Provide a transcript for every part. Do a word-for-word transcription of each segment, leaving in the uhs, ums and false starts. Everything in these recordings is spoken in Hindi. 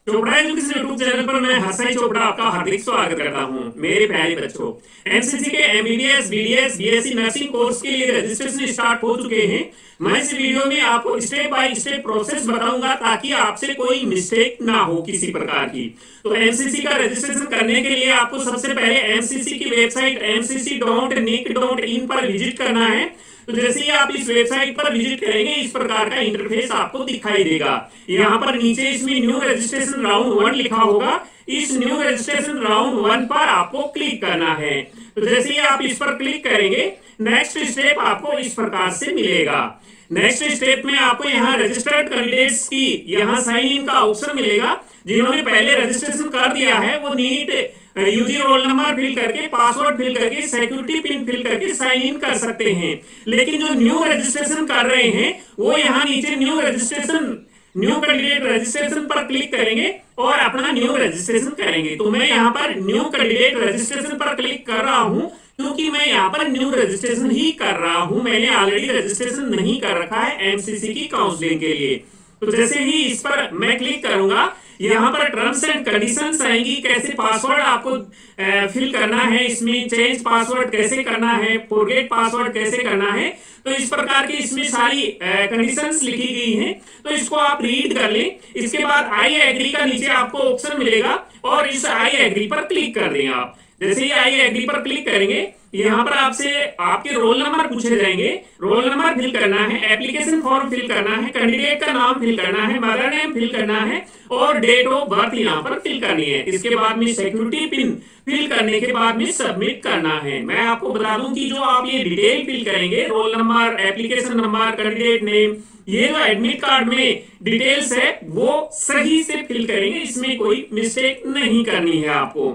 चोपड़ा एजुकेशन यूट्यूब चैनल पर मैं हर्षाई चोपड़ा आपका हार्दिक स्वागत करता हूं। मेरे प्यारे बच्चों, एमसीसी के MBBS, BDS, BSc nursing course के लिए रजिस्ट्रेशन स्टार्ट हो चुके हैं। मैं इस वीडियो में आपको स्टेप बाय स्टेप प्रोसेस बताऊंगा ताकि आपसे कोई मिस्टेक ना हो किसी प्रकार की। तो एमसीसी का रजिस्ट्रेशन करने के लिए आपको सबसे पहले एमसीसी की website M C C dot nic dot in पर विजिट करना है। तो जैसे ही आप इस वेबसाइट पर विजिट करेंगे इस प्रकार का इंटरफेस आपको दिखाई देगा। यहाँ पर नीचे इसमें न्यू रजिस्ट्रेशन राउंड वन लिखा होगा। इस न्यू रजिस्ट्रेशन राउंड वन पर आपको क्लिक करना है। तो जैसे ही आप इस पर क्लिक करेंगे नेक्स्ट स्टेप आपको इस प्रकार से मिलेगा। नेक्स्ट स्टेप में आपको यहाँ रजिस्टर्ड कैंडिडेट्स की यहाँ साइन इन का ऑप्शन मिलेगा। जिन्होंने पहले रजिस्ट्रेशन कर दिया है वो NEET UG roll number fill करके, पासवर्ड फिल करके, सिक्योरिटी पिन फिल करके साइन इन कर सकते हैं। लेकिन जो न्यू रजिस्ट्रेशन कर रहे हैं वो यहाँ नीचे new registration new candidate registration पर क्लिक करेंगे और अपना न्यू रजिस्ट्रेशन करेंगे। तो मैं यहाँ पर न्यू कैंडिडेट रजिस्ट्रेशन पर क्लिक कर रहा हूँ क्योंकि मैं यहाँ पर न्यू रजिस्ट्रेशन ही कर रहा हूँ। मैंने ऑलरेडी रजिस्ट्रेशन नहीं कर रखा है एमसीसी की काउंसलिंग के लिए। तो जैसे ही इस पर मैं क्लिक करूंगा यहाँ पर टर्म्स एंड कंडीशंस आएंगी, कैसे पासवर्ड आपको फिल करना है, इसमें चेंज पासवर्ड कैसे करना है, फॉरगेट पासवर्ड कैसे करना है। तो इस प्रकार की इसमें सारी कंडीशंस लिखी गई हैं। तो इसको आप रीड कर लें। इसके बाद आई एग्री का नीचे आपको ऑप्शन मिलेगा और इस आई एग्री पर क्लिक कर दें आप। जैसे ही आई एग्री पर क्लिक करेंगे यहाँ पर आपसे आपके रोल नंबर पूछे जाएंगे। रोल नंबर फिल करना है, एप्लीकेशन फॉर्म फिल करना है, कैंडिडेट का नाम फिल करना है, मदर नेम फिल करना है और डेट ऑफ बर्थ यहाँ पर फिल करनी है। इसके बाद में सिक्योरिटी पिन फिल करने के बाद में सबमिट करना है। मैं आपको बता दूं कि जो आप ये डिटेल फिल करेंगे, roll number, application number, candidate name, ये जो एडमिट कार्ड में डिटेल्स है वो सही से फिल करेंगे। इसमें कोई मिस्टेक नहीं करनी है आपको।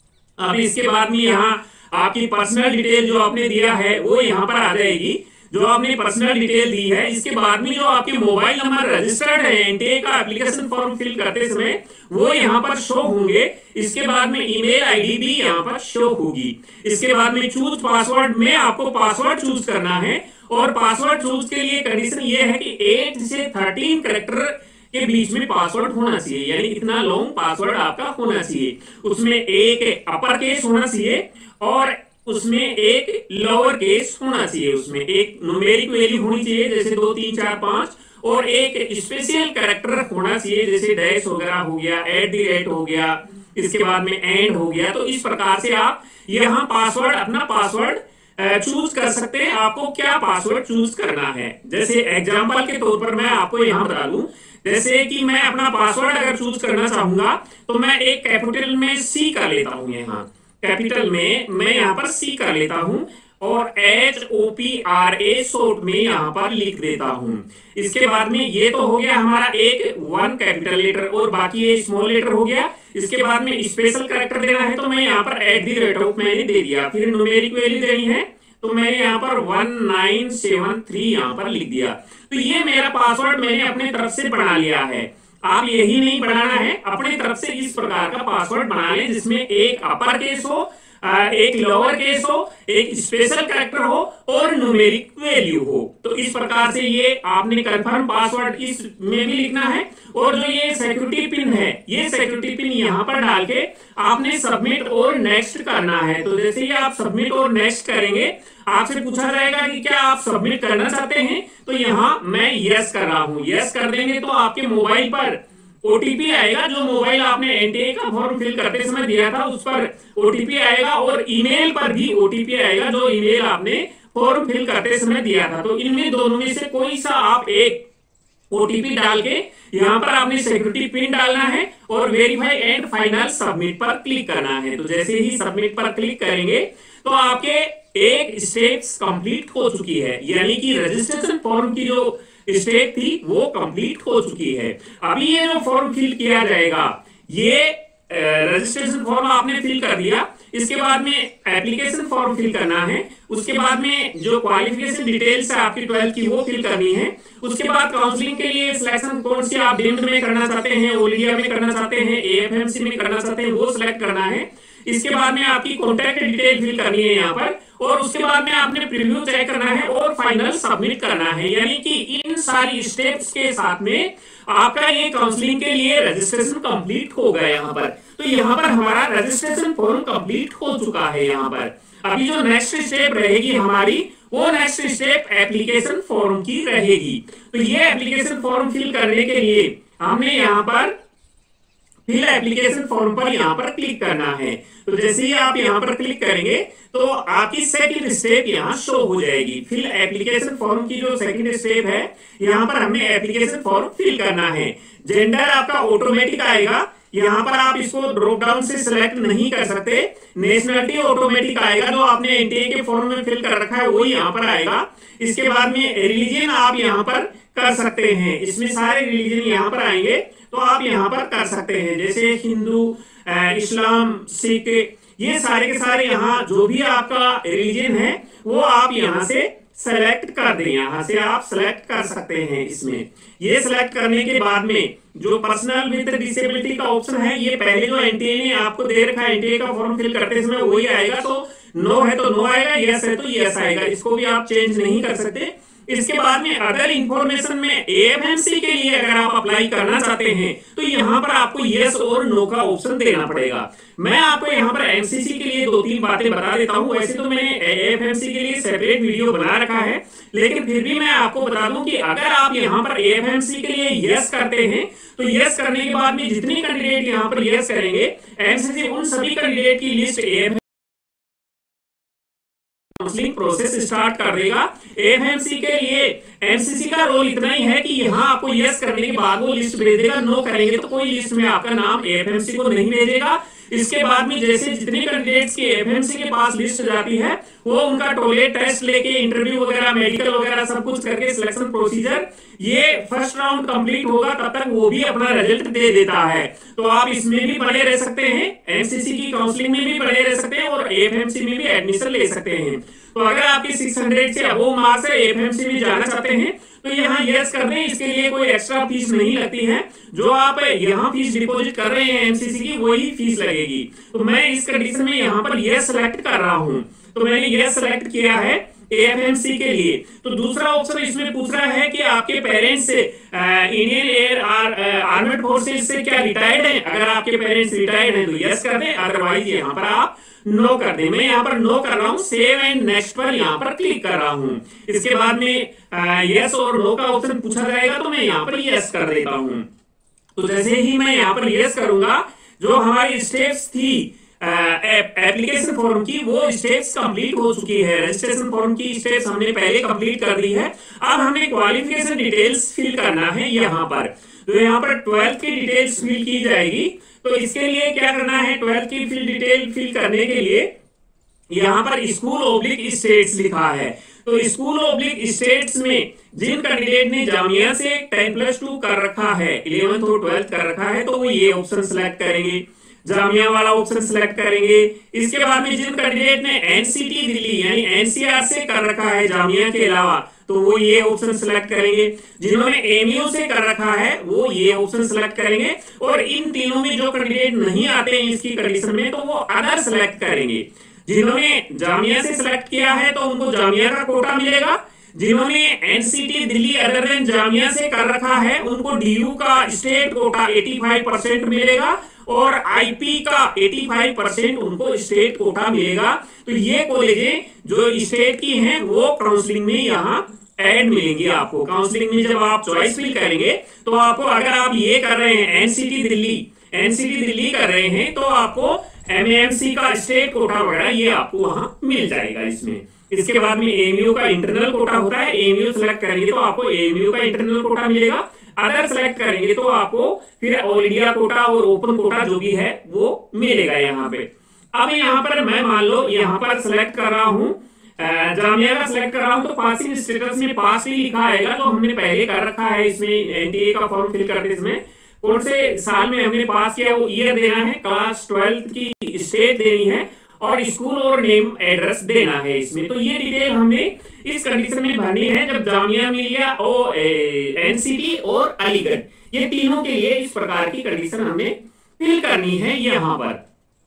अब इसके बाद में यहाँ आपकी पर्सनल डिटेल जो आपने दिया है वो यहाँ पर आ जाएगी। जो आपने पर्सनल डिटेल दी है इसके बाद में जो आपके मोबाइल नंबर रजिस्टर्ड है एनटीए का एप्लीकेशन फॉर्म फिल करते समय वो यहाँ पर शो होंगे। इसके बाद में ईमेल आईडी भी यहाँ पर शो होगी। इसके बाद में चूज पासवर्ड में आपको पासवर्ड चूज करना है और पासवर्ड चूज के लिए कंडीशन ये है कि एट से थर्टीन कैरेक्टर के बीच में पासवर्ड होना चाहिए, यानी इतना लॉन्ग पासवर्ड आपका होना चाहिए। उसमें एक अपर केस होना चाहिए और उसमें एक लोअर केस होना चाहिए। उसमें एक न्यूमेरिक वैल्यू होनी चाहिए जैसे दो तीन चार पांच और एक स्पेशल कैरेक्टर होना चाहिए जैसे डैश वगैरह हो गया, एट दी रेट हो गया, इसके बाद में एंड हो गया। तो इस प्रकार से आप यहाँ पासवर्ड अपना पासवर्ड चूज कर सकते हैं। आपको क्या पासवर्ड चूज करना है, जैसे एग्जाम्पल के तौर पर मैं आपको यहाँ बता दूं, जैसे कि मैं अपना पासवर्ड अगर चूज करना चाहूंगा तो मैं एक कैपिटल में सी कर लेता हूं। यहाँ कैपिटल में मैं यहाँ पर सी कर लेता हूं और H O P R A short में यहाँ पर लिख देता हूं। इसके बाद में ये तो हो गया हमारा एक वन कैपिटल लेटर और बाकी ये स्मॉल लेटर हो गया। इसके बाद में स्पेशल कैरेक्टर देना है तो मैं यहाँ पर एट दी रेट ऑफ मैंने दे दिया। फिर न्यूमेरिक वैल्यू देनी है तो मैंने यहाँ पर वन नाइन सेवन थ्री यहाँ पर लिख दिया। तो ये मेरा पासवर्ड मैंने अपने तरफ से बना लिया है। आप यही नहीं बनाना है, अपने तरफ से इस प्रकार का पासवर्ड बना लें जिसमें एक अपर केस हो, एक लोअर केस हो, एक स्पेशल कैरेक्टर हो और न्यूमेरिक वैल्यू हो। तो इस प्रकार से ये आपने कंफर्म पासवर्ड इसमें भी लिखना है और जो ये सिक्योरिटी पिन है ये सिक्योरिटी पिन यहाँ पर डाल के आपने सबमिट और नेक्स्ट करना है। तो जैसे ही आप सबमिट और नेक्स्ट करेंगे आपसे पूछा जाएगा कि क्या आप सबमिट करना चाहते हैं, तो यहाँ मैं यस कर रहा हूँ। यस कर देंगे तो आपके मोबाइल पर ओटीपी आएगा। जो मोबाइल आपने एनटीए का फॉर्म फिल करते समय दिया था उस पर ओटीपी आएगा और ईमेल पर भी ओटीपी आएगा जो ईमेल आपने फॉर्म फिल करते समय दिया था। तो इनमें दोनों में से कोई सा आप एक ओटीपी डाल के यहाँ पर आपने सिक्योरिटी पिन डालना है और वेरीफाई एंड फाइनल सबमिट पर क्लिक करना है। तो जैसे ही सबमिट पर क्लिक करेंगे तो आपके एक स्टेप्स कंप्लीट हो चुकी है, यानी कि रजिस्ट्रेशन फॉर्म की जो स्टेप थी वो कंप्लीट हो चुकी है। अभी ये जो फॉर्म फिल किया जाएगा ये रजिस्ट्रेशन फॉर्म आपने फिल कर दिया। इसके बाद में एप्लीकेशन फॉर्म फिल करना है। उसके बाद में जो क्वालिफिकेशन डिटेल्स है आपकी ट्वेल्थ की वो फिल करनी है। उसके बाद काउंसलिंग के लिए सिलेक्शन कौन सी आप डीम्ड में करना चाहते हैं, ऑल इंडिया में करना चाहते हैं, एएफएमसी में करना चाहते हैं वो सिलेक्ट करना है। इसके बाद में आपकी कॉन्टैक्ट डिटेल फिल करनी है यहाँ पर और उसके बाद में आपने प्रीव्यू चेक करना है और फाइनल सबमिट करना है। यानी कि इन सारी स्टेप्स के साथ में आपका ये काउंसलिंग के लिए रजिस्ट्रेशन कंप्लीट हो गया यहाँ पर। तो यहाँ पर हमारा रजिस्ट्रेशन फॉर्म कंप्लीट हो चुका है। यहाँ पर अभी जो नेक्स्ट स्टेप रहेगी हमारी, वो नेक्स्ट स्टेप एप्लीकेशन फॉर्म की रहेगी। तो ये एप्लीकेशन फॉर्म फिल करने के लिए हमने यहाँ पर फिल एप्लीकेशन फॉर्म पर यहाँ पर क्लिक करना है। तो जैसे ही आप यहाँ पर क्लिक करेंगे तो आपकी सेकंड स्टेप यहाँ शो हो जाएगी। फिल एप्लीकेशन फॉर्म की जो सेकंड स्टेप है, यहाँ पर हमें एप्लीकेशन फॉर्म फिल करना है। जेंडर आपका ऑटोमेटिक आएगा, यहाँ पर आप इसको ड्रॉप डाउन से सिलेक्ट नहीं कर सकते। नेशनलिटी ऑटोमेटिक आएगा, जो आपने एनटीए के फॉर्म में फिल कर रखा है वही यहाँ पर आएगा। इसके बाद में रिलीजन आप यहाँ पर कर सकते हैं, इसमें सारे रिलीजन यहाँ पर आएंगे तो आप यहाँ पर कर सकते हैं, जैसे हिंदू, इस्लाम, सिख, ये सारे के सारे यहाँ जो भी आपका रिलीजन है वो आप यहाँ से सेलेक्ट कर दें। यहाँ से आप सेलेक्ट कर सकते हैं। इसमें ये सेलेक्ट करने के बाद में जो पर्सनल विद डिसेबिलिटी का ऑप्शन है, ये पहले जो एनटीए ने आपको दे रखा है, एनटीए का फॉर्म फिल करते समय वही आएगा। तो नो है तो नो आएगा, यस है तो यस आएगा, इसको भी आप चेंज नहीं कर सकते। इसके बाद में अदर इंफॉर्मेशन में एएफएमसी के लिए अगर आप अप्लाई करना चाहते हैं तो यहाँ पर आपको यस और नो का ऑप्शन देना पड़ेगा। मैं आपको यहाँ पर एमसीसी के लिए दो तीन बातें बता देता हूँ। वैसे तो मैंने एएफएमसी के लिए सेपरेट वीडियो बना रखा है, लेकिन फिर भी मैं आपको बता दूं कि अगर आप यहाँ पर एएफएमसी के लिए यस करते हैं तो यस करने के बाद में जितने कैंडिडेट यहाँ पर यस करेंगे, एमसीसी उन सभी कैंडिडेट की list AFMC counselling process start कर देगा। एएफएमसी के लिए एमसीसी का रोल इतना ही है कि यहाँ आपको यस करने के बाद वो लिस्ट भेजेगा, नो करेंगे तो कोई लिस्ट में आपका नाम एएफएमसी को नहीं भेजेगा। इसके बाद में जैसे जितने कैंडिडेट्स की एएफएमसी के पास लिस्ट जाती है, वो उनका टोलेट टेस्ट लेके इंटरव्यू वगैरह, मेडिकल वगैरह सब कुछ करके सिलेक्शन प्रोसीजर ये फर्स्ट राउंड कंप्लीट होगा, तब तक वो भी अपना रिजल्ट दे देता है। तो आप इसमें भी बने रह सकते हैं, एमसीसी की काउंसलिंग में भी बने रह सकते हैं और एएफएमसी में भी एडमिशन ले सकते हैं। तो अगर आपके छह सौ से अबोव मार्क्स है, एएफएमसी में जाना चाहते हैं तो यहाँ यस कर दें। इसके लिए कोई एक्स्ट्रा फीस नहीं लगती है, जो आप यहाँ फीस डिपॉजिट कर रहे हैं एमसीसी की वही फीस लगेगी। तो मैं इस कंडीशन में यहाँ पर यस सेलेक्ट कर रहा हूँ। तो मैंने यस सेलेक्ट किया है एएफएमसी के लिए। तो दूसरा ऑप्शन इसमें पूछ रहा है कि आपके parents Indian air armed forces से क्या रिटायर्ड हैं। अगर आपके पेरेंट्स रिटायर्ड हैं तो यस कर दें, अदरवाइज यहाँ पर आप नो कर दें। मैं यहाँ पर नो कर रहा हूँ, सेव एंड नेक्स्ट पर यहाँ पर क्लिक कर रहा हूँ। इसके बाद में यस और नो का ऑप्शन पूछा जाएगा तो मैं यहाँ पर यस कर देता हूँ। तो जैसे ही मैं यहाँ पर यस करूंगा, जो हमारी स्टेप्स थी एप्लीकेशन फॉर्म की, वो स्टेप्स कंप्लीट हो चुकी है। रजिस्ट्रेशन फॉर्म की स्टेप्स हमने पहले कंप्लीट कर दी है। अब हमें क्वालिफिकेशन डिटेल्स फिल करना है यहाँ पर। तो यहाँ पर ट्वेल्थ की डिटेल्स फिल की जाएगी। तो इसके लिए क्या करना है, ट्वेल्थ की फिल डिटेल फिल करने के लिए यहाँ पर स्कूल ओब्लिक स्टेट्स लिखा है। तो स्कूल ओब्लिक स्टेट्स में जिन कैंडिडेट ने जामिया से टेन प्लस टू कर रखा है, इलेवेंथ और ट्वेल्थ कर रखा है, तो वो ये ऑप्शन सेलेक्ट करेंगे, जामिया वाला ऑप्शन सेलेक्ट करेंगे। इसके बाद में जिन कैंडिडेट ने एनसीटी दिल्ली यानी एनसीआर से कर रखा है जामिया के अलावा, तो वो ये ऑप्शन सेलेक्ट करेंगे। जिन्होंने एमयू से कर रखा है वो ये ऑप्शन सेलेक्ट करेंगे। और इन तीनों में जो कैंडिडेट नहीं आते हैं इसकी कंडीशन में, तो वो अदर सेलेक्ट करेंगे। जिन्होंने जामिया से सिलेक्ट किया है तो उनको जामिया का कोटा मिलेगा। जिन्होंने NCT Delhi other than Jamia से कर रखा है उनको डीयू का स्टेट कोटा पचासी परसेंट मिलेगा और आईपी का पचासी परसेंट उनको स्टेट कोटा मिलेगा। तो ये कॉलेजें जो स्टेट की हैं वो काउंसलिंग में यहाँ ऐड मिलेंगी आपको। काउंसलिंग में जब आप चॉइस फिल करेंगे तो आपको, अगर आप ये कर रहे हैं एनसीटी दिल्ली एनसीटी दिल्ली कर रहे हैं, तो आपको एमएमसी का स्टेट कोटा वगैरह ये आपको वहां मिल जाएगा इसमें। इसके बाद में एएमयू का इंटरनल कोटा होता है, एएमयू सेलेक्ट करेंगे तो आपको एएमयू का इंटरनल कोटा मिलेगा। अदर सेलेक्ट करेंगे तो आपको फिर ऑल इंडिया कोटा और ओपन कोटा जो भी है वो मिलेगा यहाँ पे। अब यहाँ पर मैं मान लो यहाँ पर सेलेक्ट कर रहा हूँ जामिया का सिलेक्ट कर रहा हूँ, तो पासिंग स्टेटस में पास ही लिखा आएगा, तो हमने पहले कर रखा है। इसमें एनटीए का फॉर्म फिल करते इसमें कौन से साल में हमने पास किया वो ईयर देना है, क्लास ट्वेल्थ की स्टेट देनी है और स्कूल और नेम एड्रेस देना है इसमें। तो ये डिटेल हमने इस कंडीशन में भरनी है जब जामिया मिलिया और एनसीटी और अलीगढ़, ये तीनों के लिए इस प्रकार की कंडीशन हमने फिल करनी है यहाँ पर।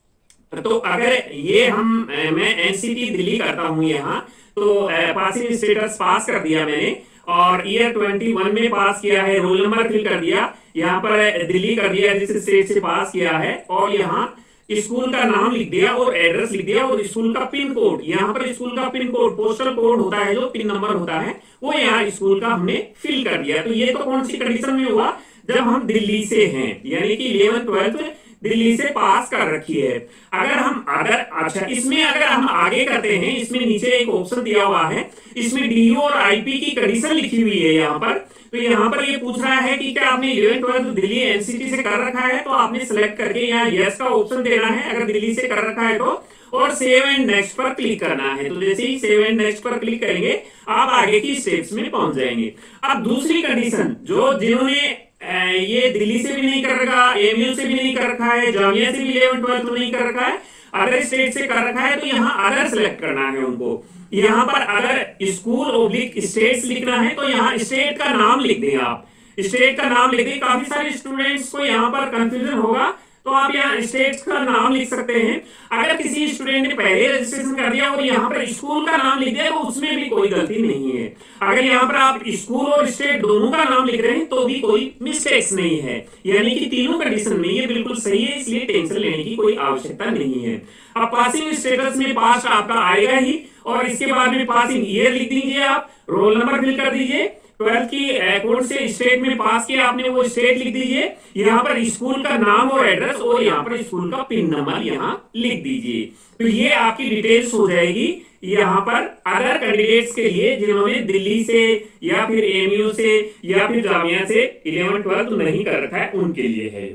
तो अगर ये हम मैं एनसीटी दिल्ली करता हूँ यहाँ, तो पासिंग स्टेटस पास कर दिया मैंने और ईयर इक्कीस में पास किया है, रोल नंबर फिल कर दिया, यहाँ पर दिल्ली कर दिया जिस स्टेट से पास किया है, और यहाँ स्कूल का नाम लिख दिया और एड्रेस लिख दिया और स्कूल का पिन कोड, यहाँ पर स्कूल का पिन कोड पोस्टल कोड होता है, जो पिन नंबर होता है वो यहाँ स्कूल का हमने फिल कर दिया। तो ये तो कौन सी कंडीशन में हुआ, जब हम दिल्ली से हैं, यानी कि इलेवन ट्वेल्थ दिल्ली से पास कर रखी है। अगर हम अगर अच्छा इसमें अगर हम आगे करते हैं, इसमें नीचे एक ऑप्शन दिया हुआ है, इसमें डीयू और आईपी की कंडीशन लिखी हुई है यहाँ पर। तो यहाँ पर ये पूछ रहा है कि क्या आपने इलेवन ट्वेल्थ दिल्ली एनसीटी से कर रखा है, तो आपने सिलेक्ट करके यहाँ यस का ऑप्शन देना है अगर दिल्ली से कर रखा है तो, और सेव एंड नेक्स्ट पर क्लिक करना है। तो जैसे ही सेव एंड नेक्स्ट पर क्लिक करेंगे आप आगे की स्टेप्स में पहुंच जाएंगे। अब दूसरी कंडीशन, जो जिन्होंने ये दिल्ली से भी नहीं कर रखा, एमयू से भी नहीं कर रखा है, जामिया से भी इलेवन ट्वेल्थ नहीं कर रखा है, अदर स्टेट से कर रखा है, तो यहाँ अदर सेलेक्ट करना है उनको। यहाँ पर अगर स्कूल ओब्लिक स्टेट्स लिखना है तो यहाँ स्टेट का नाम लिख दें आप, स्टेट का नाम लिख दें। काफी सारे स्टूडेंट्स को यहाँ पर कंफ्यूजन होगा, तो आप यहाँ स्टेट का नाम लिख सकते हैं। अगर किसी स्टूडेंट ने पहले रजिस्ट्रेशन कर दिया और यहाँ पर स्कूल का नाम लिख दिया तो उसमें भी कोई गलती नहीं है। अगर यहाँ पर आप स्कूल और स्टेट दोनों का नाम लिख रहे हैं तो भी कोई मिस्टेक्स नहीं है, यानी कि तीनों कंडीशन में ये बिल्कुल सही है, इसलिए टेंशन लेने की कोई आवश्यकता नहीं है। अब पासिंग स्टेटस में पास आपका आएगा ही, और इसके बाद में पासिंग ईयर लिख दीजिए, आप रोल नंबर फिल कर दीजिए, ट्वेल्थ की कौन से स्टेट में पास किया आपने वो स्टेट लिख दीजिए, यहाँ पर स्कूल का नाम और एड्रेस और यहाँ पर स्कूल का पिन नंबर यहाँ लिख दीजिए। तो ये आपकी डिटेल्स हो जाएगी यहाँ पर अदर कैंडिडेट्स के लिए जिन्होंने दिल्ली से या फिर एमयू से या फिर जामिया से इलेवन ट्वेल्थ नहीं कर रखा है, उनके लिए है।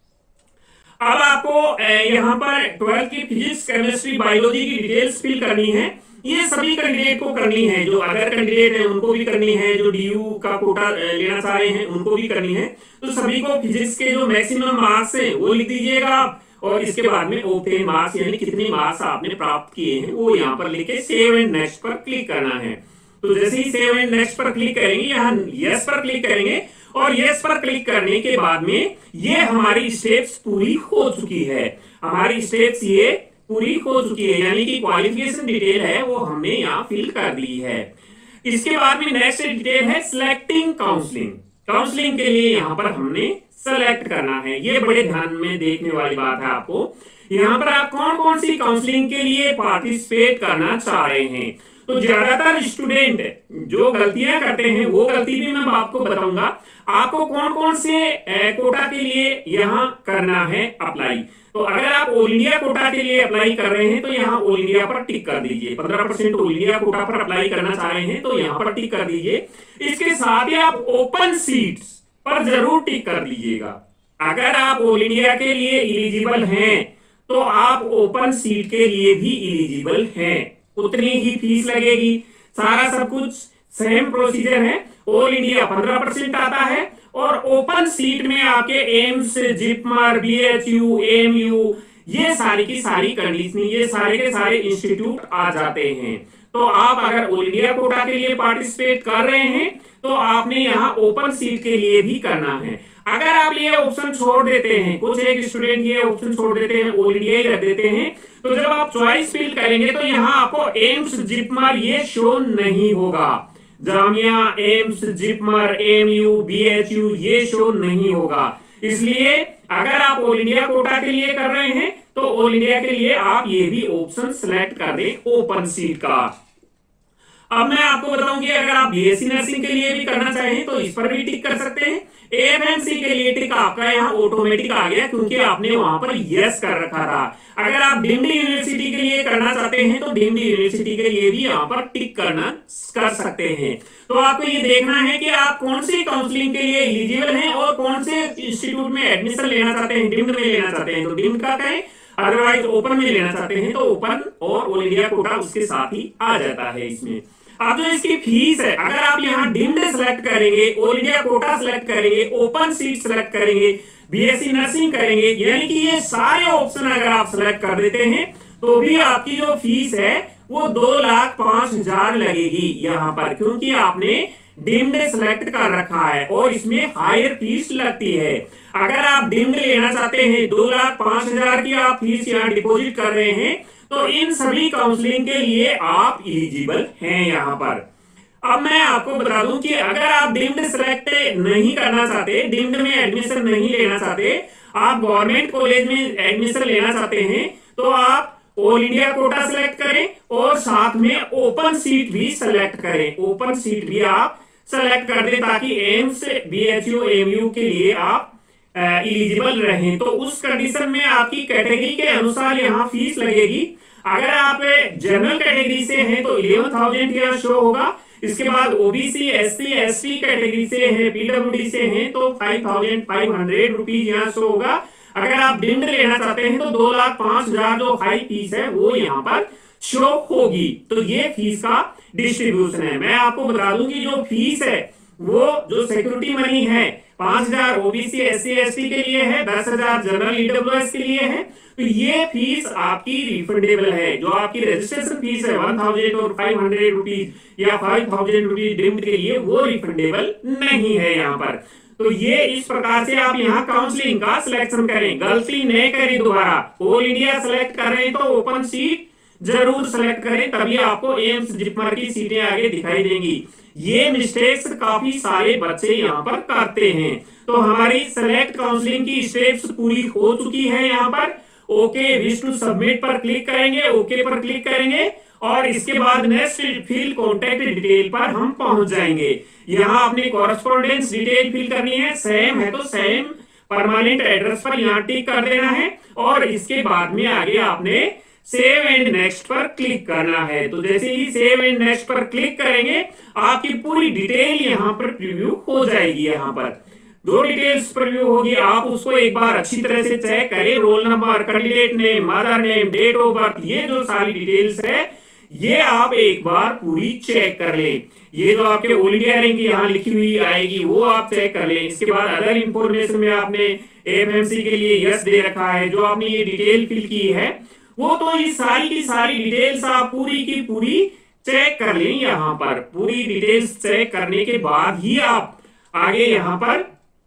अब आपको यहाँ पर ट्वेल्थ की फिजिक्स केमिस्ट्री बायोलॉजी की डिटेल्स फिल करनी है। ये सभी कैंडिडेट को करनी है, जो अदर कैंडिडेट है उनको भी करनी है, जो डीयू का कोटा लेना चाह रहे हैं उनको भी करनी है। तो सभी को फिजिक्स के जो मैक्सिमम मार्क्स हैं वो लिख दीजिएगा आप, और इसके बाद में ओपन मार्क्स यानी कितने मार्क्स आपने प्राप्त किए हैं वो यहाँ पर लिखे सेव एंड नेक्स्ट पर क्लिक करना है। तो जैसे ही सेव एंड नेक्स्ट पर क्लिक करेंगे, यहाँ यस पर क्लिक करेंगे, और यस पर क्लिक करने के बाद में ये हमारी स्टेप्स पूरी हो चुकी है, हमारी स्टेप्स ये पूरी हो चुकी है, यानी कि क्वालिफिकेशन डिटेल है वो हमने यहाँ फिल कर दी है। इसके बाद में नेक्स्ट डिटेल है सिलेक्टिंग काउंसलिंग। काउंसलिंग के लिए यहाँ पर हमने सेलेक्ट करना है, ये बड़े ध्यान में देखने वाली बात है आपको। यहाँ पर आप कौन कौन सी काउंसलिंग के लिए पार्टिसिपेट करना चाह रहे हैं। तो ज्यादातर स्टूडेंट जो गलतियां करते हैं वो गलती भी मैं आपको बताऊंगा, आपको कौन कौन से कोटा के लिए यहाँ करना है अप्लाई। तो अगर आप ऑल इंडिया कोटा के लिए अप्लाई कर रहे हैं तो यहाँ ऑल इंडिया पर टिक कर दीजिए, पंद्रह परसेंट ऑल इंडिया कोटा पर अप्लाई करना चाह रहे हैं तो यहाँ पर टिक कर दीजिए। इसके साथ ही आप ओपन सीट्स पर जरूर टिक कर दीजिएगा। अगर आप ऑल इंडिया के लिए एलिजिबल हैं तो आप ओपन सीट के लिए भी एलिजिबल हैं, उतनी ही फीस लगेगी, सारा सब कुछ सेम प्रोसीजर है। ऑल इंडिया पंद्रह परसेंट आता है और ओपन सीट में आपके एम्स, जिपमर, बीएचयू, एमयू, ये सारी की सारी कंडीशन, ये सारे के सारे इंस्टीट्यूट आ जाते हैं। तो आप अगर ऑल इंडिया कोटा के लिए पार्टिसिपेट कर रहे हैं तो आपने यहाँ ओपन सीट के लिए भी करना है। अगर आप ये ऑप्शन छोड़ देते हैं, कुछ एक स्टूडेंट ये ऑप्शन छोड़ देते हैं, ऑल इंडिया ही रख देते हैं, तो जब आप चॉइस फिल करेंगे तो यहाँ आपको एम्स, जिपमर ये शो नहीं होगा, जामिया, एम्स, जिपमर, एमयू, बीएचयू ये शो नहीं होगा। इसलिए अगर आप ऑल इंडिया कोटा के लिए कर रहे हैं तो ऑल इंडिया के लिए आप ये भी ऑप्शन सिलेक्ट कर दें ओपन सीट का। अब मैं आपको बताऊं कि अगर आप बीएससी नर्सिंग के लिए भी करना चाहें तो इस पर भी टिक कर सकते हैं। एएफएमसी के लिए टिक आपका यहाँ ऑटोमेटिक आ गया क्योंकि आपने वहां पर यस कर रखा था। अगर आप डीम्ड यूनिवर्सिटी के लिए करना चाहते हैं तो डीम्ड यूनिवर्सिटी के लिए भी यहाँ पर टिक करना कर सकते हैं। तो आपको ये देखना है कि आप कौन सी काउंसलिंग के लिए एलिजिबल हैं और कौन से इंस्टीट्यूट में एडमिशन लेना चाहते हैं। डीम्ड में लेना चाहते हैं तो डीम्ड का कहें, अदरवाइज ओपन में लेना चाहते हैं तो ओपन और ऑल इंडिया कोटा उसके साथ ही आ जाता है इसमें। अब जो इसकी फीस है, अगर आप यहाँ डीम्ड सेलेक्ट करेंगे, ऑल इंडिया कोटा सेलेक्ट करेंगे, ओपन सीट सेलेक्ट करेंगे, बीएससी नर्सिंग करेंगे, यानी कि ये सारे ऑप्शन अगर आप सेलेक्ट कर देते हैं तो भी आपकी जो फीस है वो दो लाख पांच हजार लगेगी यहाँ पर, क्योंकि आपने डीम्ड सेलेक्ट कर रखा है और इसमें हायर फीस लगती है। अगर आप डीम्ड लेना चाहते हैं, दो लाख पांच हजार की आप फीस यहाँ डिपॉजिट कर रहे हैं तो इन सभी काउंसलिंग के लिए आप एलिजिबल हैं यहाँ पर। अब मैं आपको बता दूं कि अगर आप डीम्ड सेलेक्ट नहीं करना चाहते, डीम्ड में एडमिशन नहीं लेना चाहते, आप गवर्नमेंट कॉलेज में एडमिशन लेना चाहते हैं, तो आप ऑल इंडिया कोटा सेलेक्ट करें और साथ में ओपन सीट भी सेलेक्ट करें। ओपन सीट भी आप सेलेक्ट कर दें ताकि एम्स, बीएचयू, एमयू के लिए आप एलिजिबल रहें। तो उस कंडीशन में आपकी कैटेगरी के अनुसार यहाँ फीस लगेगी। अगर आप जनरल कैटेगरी से हैं तो इलेवन थाउजेंड यहाँ शो होगा। इसके बाद ओबीसी, एससी, एसटी कैटेगरी से हैं, पीडब्ल्यूडी से हैं तो five thousand five hundred rupees यहाँ शो होगा। अगर आप डीम्ड लेना चाहते हैं तो दो लाख पांच हजार जो हाई फीस है वो यहाँ पर शो होगी। तो ये फीस का डिस्ट्रीब्यूशन है। मैं आपको बता दूं कि जो फीस है वो जो सिक्योरिटी मनी है पांच हजार ओबीसी, एससी, एसटी के लिए है, दस हजार जनरल ईडब्ल्यूएस के लिए है। तो ये फीस आपकी रिफंडेबल है। जो आपकी रजिस्ट्रेशन फीस है वन थाउजेंड और फाइव हंड्रेड रुपीज या फाइव थाउजेंड रुपीज डीम्ड के लिए वो रिफंडेबल नहीं है यहाँ पर। तो ये इस प्रकार से आप यहाँ काउंसलिंग का सिलेक्शन करें, गलती नहीं करें दोबारा। ऑल इंडिया सेलेक्ट कर रहे हैं तो ओपन सीट जरूर सेलेक्ट करें, तभी आपको एम्स, जिपमर की सीटें आगे दिखाई देंगी। ये मिस्टेक्स काफी सारे बच्चे यहाँ पर करते हैं। तो हमारी सेलेक्ट काउंसलिंग की स्टेप्स पूरी हो चुकी है। यहाँ पर ओके विश टू सबमिट पर क्लिक करेंगे, ओके पर क्लिक करेंगे और इसके बाद नेक्स्ट फिल कॉन्टेक्ट डिटेल पर हम पहुंच जाएंगे। यहाँ अपनी कॉरेस्पॉन्डेंस डिटेल फिल करनी है, सेम है तो सेम परमानेंट एड्रेस पर यहाँ टिक कर देना है और इसके बाद में आगे आपने सेव एंड नेक्स्ट पर क्लिक करना है। तो जैसे ही सेव एंड नेक्स्ट पर क्लिक करेंगे आपकी पूरी डिटेल यहाँ पर प्रीव्यू हो जाएगी। यहाँ पर दो डिटेल्स प्रीव्यू होगी, आप उसको एक बार अच्छी तरह से चेक करें। Roll number, candidate name, mother name, date of birth, ये जो सारी डिटेल्स है ये आप एक बार पूरी चेक कर लें। ये जो आपके ऑल इंडिया रैंक यहाँ लिखी हुई आएगी वो आप चेक कर लें। इसके बाद अदर इंफॉर्मेशन में आपने एएफएमसी के लिए यस दे रखा है, जो आपने ये डिटेल फिल की है वो तो ये सारी की सारी डिटेल्स आप पूरी की पूरी चेक कर लें। यहाँ पर पूरी डिटेल्स चेक करने के बाद ही आप आगे यहाँ पर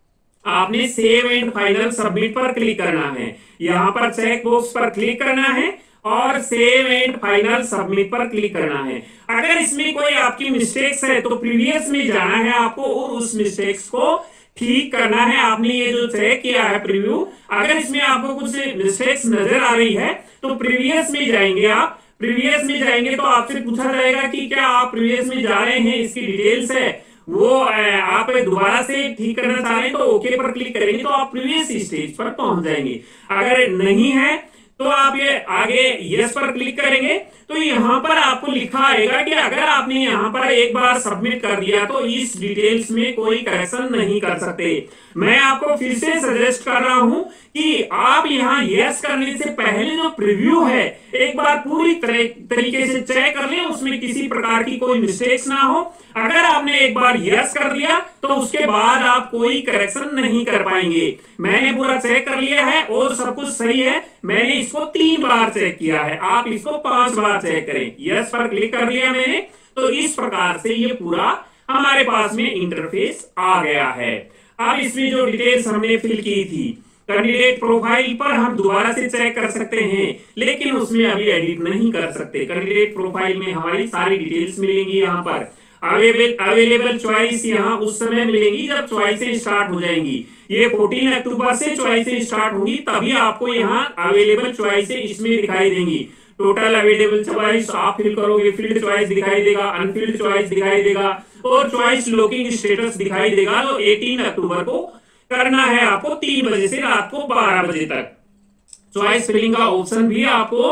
आपने सेव एंड फाइनल सबमिट पर क्लिक करना है। यहाँ पर चेक बॉक्स पर क्लिक करना है और सेव एंड फाइनल सबमिट पर क्लिक करना है। अगर इसमें कोई आपकी मिस्टेक्स है तो प्रीवियस में जाना है आपको और उस मिस्टेक्स को ठीक करना है। आपने ये जो चेक किया है प्रीव्यू, अगर इसमें आपको कुछ मिस्टेक्स नजर आ रही है तो प्रीवियस में जाएंगे। आप प्रीवियस में जाएंगे तो आपसे पूछा जाएगा कि क्या आप प्रीवियस में जा रहे हैं, इसकी डिटेल्स है वो आप दोबारा से ठीक करना चाह रहे हैं तो ओके पर क्लिक करेंगे तो आप प्रीवियस स्टेज पर पहुंच जाएंगे। अगर नहीं है तो आप ये आगे यस पर क्लिक करेंगे तो यहाँ पर आपको लिखा आएगा कि अगर आपने यहाँ पर एक बार सबमिट कर दिया तो इस डिटेल्स में कोई करेक्शन नहीं कर सकते। मैं आपको फिर से सजेस्ट कर रहा हूं कि आप यहाँ यस करने से पहले जो प्रीव्यू है एक बार पूरी तरीके से चेक कर लें, उसमें किसी प्रकार की कोई मिस्टेक्स ना हो। अगर आपने एक बार यस कर दिया तो उसके बाद आप कोई करेक्शन नहीं कर पाएंगे। मैंने पूरा चेक कर लिया है और सब कुछ सही है। मैंने इसको तीन बार चेक किया है, आप इसको पांच बार चेक करें। यस पर क्लिक कर लिया मैंने, तो इस प्रकार से ये पूरा हमारे पास में इंटरफेस आ गया है। अब इसमें जो डिटेल्स हमने फिल की थी कैंडिडेट प्रोफाइल पर हम दोबारा से चेक कर सकते हैं, लेकिन उसमें अभी एडिट नहीं कर सकते। कैंडिडेट प्रोफाइल में हमारी सारी डिटेल्स मिलेंगी। यहाँ पर अवेलेबल अवेलेबल चॉइस यहाँ उस समय मिलेगी जब चॉइसें स्टार्ट हो जाएंगी। ये चौदह अक्टूबर से चॉइसें स्टार्ट होंगी, तभी आपको यहाँ अवेलेबल चॉइसें इसमें दिखाई देंगी। टोटल अवेलेबल चॉइस आप फिल करोगे, फील्ड चॉइस दिखाई देगा, अनफिल्ड चॉइस दिखाई देगा और चॉइस लॉकिंग स्टेटस दिखाई देगा। तो अठारह अक्टूबर को करना है आपको तीन बजे से रात को बारह बजे तक। चॉइस फिलिंग का ऑप्शन भी आपको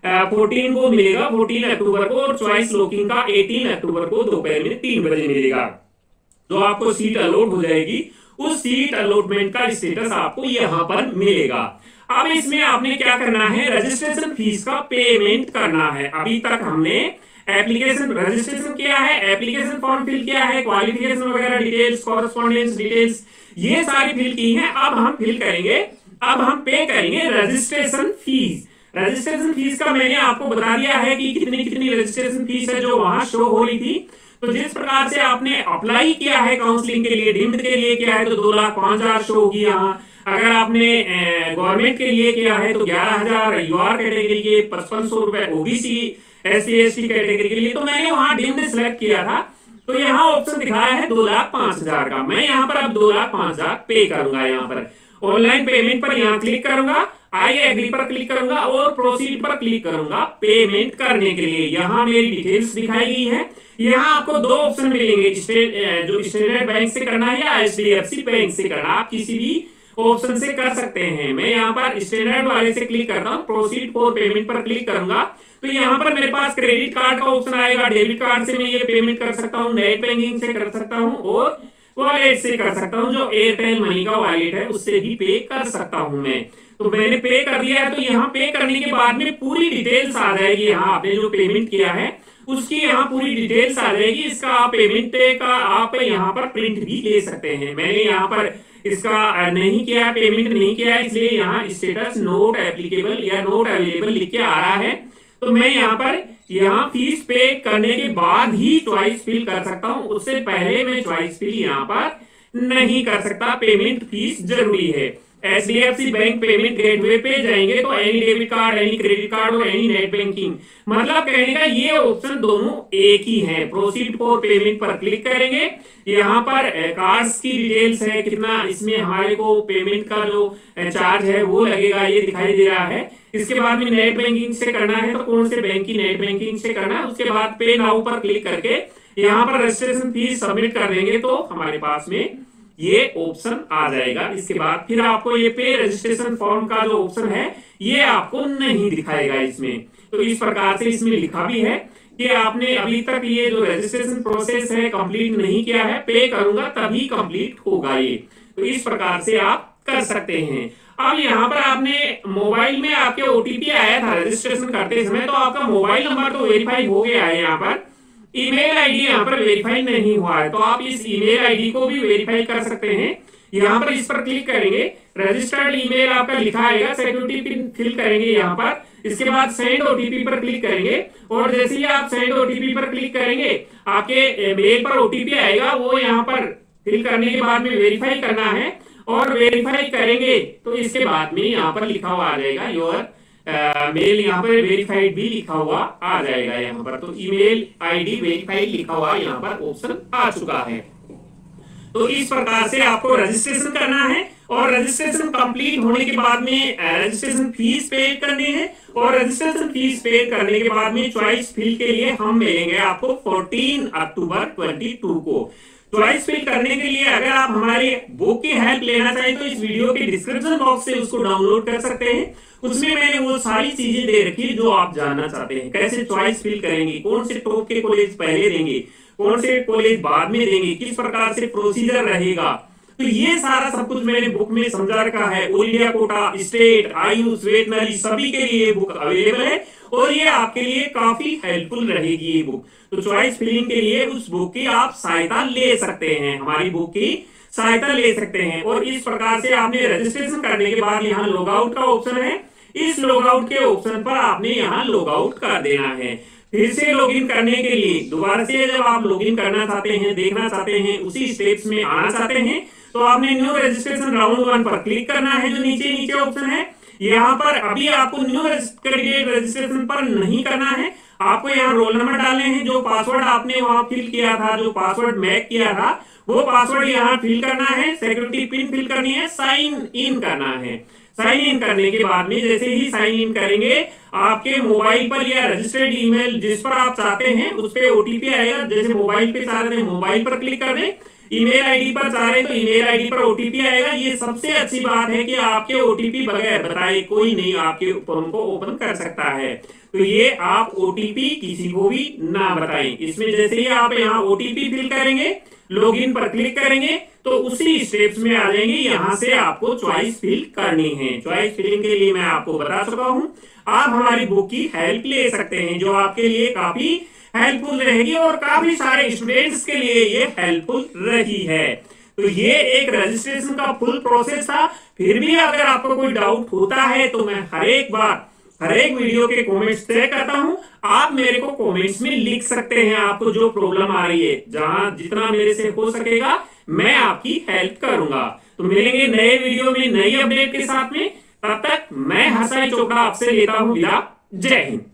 चौदह को मिलेगा, चौदह अक्टूबर को, और चॉइस लॉकिंग का अठारह अक्टूबर को दोपहर में तीन बजे मिलेगा। तो आपको सीट अलॉट हो जाएगी, उस सीट अलॉटमेंट का स्टेटस आपको यहाँ पर मिलेगा। अब इसमें आपने क्या करना है, रजिस्ट्रेशन फीस का पेमेंट करना है। अभी तक हमने एप्लीकेशन रजिस्ट्रेशन किया है, एप्लीकेशन फॉर्म फिल किया है, क्वालिफिकेशन वगैरह डिटेल्स, कॉरेस्पॉन्डेंस डिटेल्स ये सारी फिल की हैं। अब हम फिल करेंगे, अब हम पे करेंगे रजिस्ट्रेशन फीस। रजिस्ट्रेशन फीस का मैंने आपको बता दिया है कि कितनी कितनी रजिस्ट्रेशन फीस है जो वहां शो हो रही थी। तो जिस प्रकार से आपने अप्लाई किया है काउंसलिंग के लिए, डीम्ड के लिए किया है तो दो लाख पांच हजार शो होगी यहाँ। अगर आपने गवर्नमेंट के लिए किया है तो ग्यारह हजार, यूआर कैटेगरी के पचपन सौ रुपए, OBC S C S T category के लिए तो मैंने वहां डीम्ड सेलेक्ट किया था तो यहाँ ऑप्शन दिखाया है दो लाख पांच हजार का। मैं यहाँ पर अब दो लाख पांच हजार पे करूंगा। यहाँ पर ऑनलाइन पेमेंट पर यहाँ क्लिक करूंगा, आई एग्री पर क्लिक करूंगा और प्रोसीड पर क्लिक करूंगा पेमेंट करने के लिए। यहाँ मेरी डिटेल्स दिखाई गई है। यहाँ आपको दो ऑप्शन मिलेंगे, स्टेट जो स्टेट बैंक से करना है या H D F C bank से करना, आप किसी भी ऑप्शन से कर सकते हैं। मैं यहाँ पर स्टैंडर्ड वाले से क्लिक करता हूँ, प्रोसीड फॉर पेमेंट पर क्लिक करूंगा तो यहाँ पर मेरे पास क्रेडिट कार्ड का ऑप्शन आएगा। डेबिट कार्ड से मैं ये पेमेंट कर सकता हूँ, नेट बैंकिंग से कर सकता हूँ और वॉलेट से कर सकता हूँ। जो एयरटेल मनी का वॉलेट है उससे भी पे कर सकता हूँ मैं। तो मैंने पे कर दिया है। तो यहाँ पे करने के बाद में पूरी डिटेल्स आ जाएगी। यहाँ आपने जो पेमेंट किया है उसकी यहाँ पूरी डिटेल्स आ जाएगी। इसका पेमेंट का आप यहाँ पर प्रिंट भी ले सकते हैं। मैंने यहाँ पर इसका नहीं किया, पेमेंट नहीं किया, इसलिए यहाँ स्टेटस नोट एप्लीकेबल या नोट अवेलेबल लिख के आ रहा है। तो मैं यहाँ पर यहाँ फीस पे करने के बाद ही चॉइस फिल कर सकता हूँ, उससे पहले मैं चॉइस फिल यहाँ पर नहीं कर सकता। पेमेंट फीस जरूरी है। H D F C bank payment gateway पे जाएंगे तो any debit card, any credit card और एनी नेट बैंकिंग, मतलब कहने का ये ऑप्शन दोनों एक ही है। प्रोसीड फॉर पेमेंट पर क्लिक करेंगे, यहाँ पर कार्ड्स की डिटेल्स है, कितना इसमें हमारे को पेमेंट का जो चार्ज है वो लगेगा ये दिखाई दे रहा है। इसके बाद में नेट बैंकिंग से करना है तो कौन से बैंक की नेट बैंकिंग से करना है। उसके बाद पे नाउ पर क्लिक करके यहाँ पर रजिस्ट्रेशन फीस सबमिट कर देंगे तो हमारे पास में ये ऑप्शन आ जाएगा। इसके बाद फिर आपको ये पे रजिस्ट्रेशन फॉर्म का जो ऑप्शन है ये आपको नहीं दिखाएगा इसमें। तो इस प्रकार से इसमें लिखा भी है कि आपने अभी तक ये जो रजिस्ट्रेशन प्रोसेस है कंप्लीट नहीं किया है, पे करूंगा तभी कंप्लीट होगा ये। तो इस प्रकार से आप कर सकते हैं। अब यहाँ पर आपने मोबाइल में आपके ओटीपी आया था रजिस्ट्रेशन करते समय, तो आपका मोबाइल नंबर तो वेरीफाई हो गया है। यहाँ पर ईमेल आईडी यहाँ पर वेरीफाई नहीं हुआ है, तो आप इस ईमेल आईडी को भी वेरीफाई कर सकते हैं। यहाँ पर इस पर क्लिक करेंगे, रजिस्टर्ड ईमेल आपका लिखा आएगा, सिक्योरिटी पिन फिल करेंगे यहाँ पर। इसके बाद सेंड ओटीपी पर क्लिक करेंगे और जैसे ही आप सेंड ओटीपी पर क्लिक करेंगे आपके मेल पर ओटीपी आएगा, वो यहाँ पर फिल करने के बाद में वेरीफाई करना है और वेरीफाई करेंगे तो इसके बाद में यहाँ पर लिखा हुआ आ जाएगा योर मेल, यहाँ पर वेरीफाइड भी लिखा हुआ आ जाएगा यहाँ पर। तो ईमेल आईडी वेरीफाइड लिखा हुआ यहाँ पर ऑप्शन आ चुका है। तो इस प्रकार से आपको रजिस्ट्रेशन करना है और रजिस्ट्रेशन कंप्लीट होने के बाद में रजिस्ट्रेशन फीस पे करनी है और रजिस्ट्रेशन फीस पे करने के बाद में चॉइस फिल के लिए हम मिलेंगे आपको चौदह अक्टूबर बाईस को। चॉइस फिल करने के लिए अगर आप हमारी बुक की हेल्प लेना चाहें तो इस वीडियो के डिस्क्रिप्शन बॉक्स से उसको डाउनलोड कर सकते हैं। उसमें मैंने वो सारी चीजें दे रखी है जो आप जानना चाहते हैं। कैसे चॉइस फिल करेंगे, कौन से टॉप के कॉलेज पहले देंगे, कौन से कॉलेज बाद में देंगे, किस प्रकार से प्रोसीजर रहेगा, तो ये सारा सब कुछ मैंने बुक में समझा रखा है। All India quota, state, AYUSH, veterinary सभी के लिए बुक अवेलेबल है और ये आपके लिए काफी हेल्पफुल रहेगी ये बुक। तो चॉइस फिलिंग के लिए उस बुक की आप सहायता ले सकते हैं, हमारी बुक की सहायता ले सकते हैं। और इस प्रकार से आपने रजिस्ट्रेशन करने के बाद यहाँ लॉग आउट का ऑप्शन है, इस लॉग आउट के ऑप्शन पर आपने यहाँ लॉग आउट कर देना है। फिर से लॉगिन करने के लिए दोबारा से जब आप लॉगिन करना चाहते हैं, देखना चाहते हैं, उसी स्टेप्स में आना चाहते हैं तो आपने न्यू रजिस्ट्रेशन राउंड वन पर क्लिक करना है जो नीचे नीचे ऑप्शन है। यहाँ पर अभी आपको न्यू कैंडिडेट रजिस्ट्रेशन पर नहीं करना है, आपको यहाँ रोल नंबर डालने हैं, जो पासवर्ड आपने वहां फिल किया था, जो पासवर्ड मैक किया था वो पासवर्ड यहाँ फिल करना है, सिक्योरिटी पिन फिल करनी है, साइन इन करना है। साइन इन करने के बाद में जैसे ही साइन इन करेंगे आपके मोबाइल पर या रजिस्टर्ड ईमेल जिस पर आप चाहते हैं उस पर ओटीपी आएगा। जैसे मोबाइल पे चाह रहे हैं मोबाइल पर क्लिक कर दें, ईमेल आईडी पर चाह रहे हैं तो ईमेल आईडी पर ओटीपी आएगा। ये सबसे अच्छी बात है कि आपके ओटीपी बगैर बताए कोई नहीं आपके फॉर्म को ओपन कर सकता है। तो ये आप ओटीपी किसी को भी ना बताएं। इसमें जैसे ही आप यहाँ ओटीपी फिल करेंगे, लॉगिन पर क्लिक करेंगे तो उसी स्टेप्स में आ जाएंगे। यहाँ से आपको चॉइस फिल करनी है। चॉइस फिलिंग के लिए मैं आपको बता चुका हूँ, आप हमारी बुक की हेल्प ले सकते हैं जो आपके लिए काफी हेल्पफुल रहेगी और काफी सारे स्टूडेंट्स के लिए ये हेल्पफुल रही है। तो ये एक रजिस्ट्रेशन का फुल प्रोसेस था। फिर भी अगर आपको कोई डाउट होता है तो मैं हर एक बार हर एक वीडियो के कमेंट्स तय करता हूं, आप मेरे को कमेंट्स में लिख सकते हैं आपको जो प्रॉब्लम आ रही है। जहां जितना मेरे से हो सकेगा मैं आपकी हेल्प करूंगा। तो मिलेंगे नए वीडियो में नई अपडेट के साथ में, तब तक मैं हर्षाई चोपड़ा आपसे लेता हूं विदा। जय हिंद।